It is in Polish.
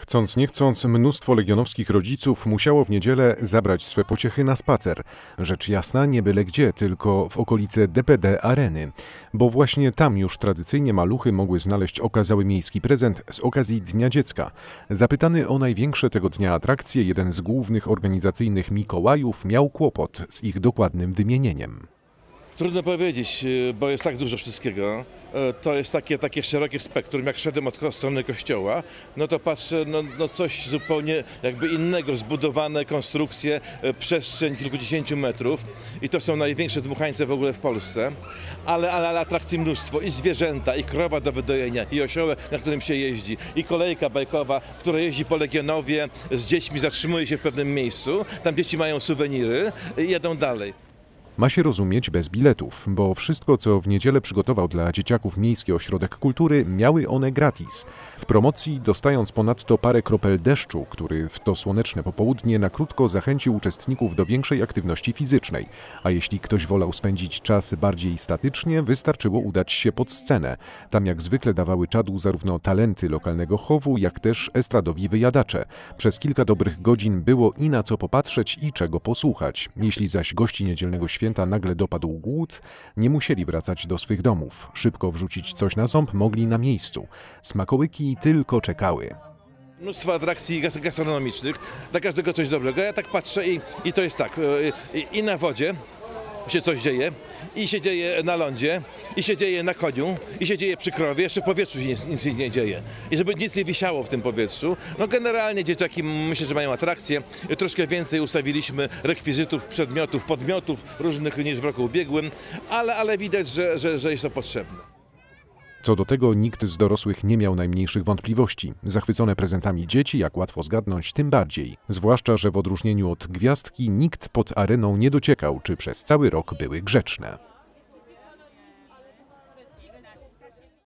Chcąc nie chcąc, mnóstwo legionowskich rodziców musiało w niedzielę zabrać swe pociechy na spacer. Rzecz jasna, nie byle gdzie, tylko w okolice DPD Areny. Bo właśnie tam już tradycyjnie maluchy mogły znaleźć okazały miejski prezent z okazji Dnia Dziecka. Zapytany o największe tego dnia atrakcje, jeden z głównych organizacyjnych Mikołajów miał kłopot z ich dokładnym wymienieniem. Trudno powiedzieć, bo jest tak dużo wszystkiego. To jest takie szerokie spektrum. Jak szedłem od strony kościoła, no to patrzę, coś zupełnie jakby innego, zbudowane konstrukcje, przestrzeń kilkudziesięciu metrów i to są największe dmuchańce w ogóle w Polsce, ale atrakcji mnóstwo, i zwierzęta, i krowa do wydojenia, i osiołek, na którym się jeździ, i kolejka bajkowa, która jeździ po Legionowie z dziećmi, zatrzymuje się w pewnym miejscu, tam dzieci mają suweniry i jadą dalej. Ma się rozumieć bez biletów, bo wszystko, co w niedzielę przygotował dla dzieciaków Miejski Ośrodek Kultury, miały one gratis. W promocji dostając ponadto parę kropel deszczu, który w to słoneczne popołudnie na krótko zachęcił uczestników do większej aktywności fizycznej. A jeśli ktoś wolał spędzić czas bardziej statycznie, wystarczyło udać się pod scenę. Tam jak zwykle dawały czadu zarówno talenty lokalnego chowu, jak też estradowi wyjadacze. Przez kilka dobrych godzin było i na co popatrzeć, i czego posłuchać. Jeśli zaś gości niedzielnego święta nagle dopadł głód, nie musieli wracać do swych domów. Szybko wrzucić coś na ząb mogli na miejscu. Smakołyki tylko czekały. Mnóstwo atrakcji gastronomicznych, dla każdego coś dobrego. Ja tak patrzę i to jest tak, i na wodzie się coś dzieje, i się dzieje na lądzie, i się dzieje na koniu, i się dzieje przy krowie, jeszcze w powietrzu się nic nie dzieje. I żeby nic nie wisiało w tym powietrzu, no generalnie dzieciaki myślę, że mają atrakcje. Troszkę więcej ustawiliśmy rekwizytów, przedmiotów, podmiotów różnych niż w roku ubiegłym, ale widać, że jest to potrzebne. Co do tego nikt z dorosłych nie miał najmniejszych wątpliwości. Zachwycone prezentami dzieci, jak łatwo zgadnąć, tym bardziej. Zwłaszcza, że w odróżnieniu od gwiazdki nikt pod areną nie dociekał, czy przez cały rok były grzeczne.